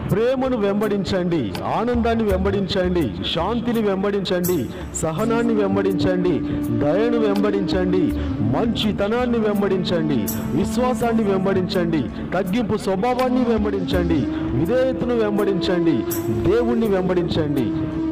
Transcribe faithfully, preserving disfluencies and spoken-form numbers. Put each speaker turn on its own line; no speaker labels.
ప్రేమను వెంబడించండి, ఆనందాన్ని వెంబడించండి, శాంతిని వెంబడించండి, సహనాన్ని వెంబడించండి, దయను వెంబడించండి, మంచితనాన్ని వెంబడించండి, విశ్వాసాన్ని వెంబడించండి, తగ్గింపు స్వభావాన్ని వెంబడించండి, విధేయతను వెంబడించండి, దేవుణ్ణి వెంబడించండి.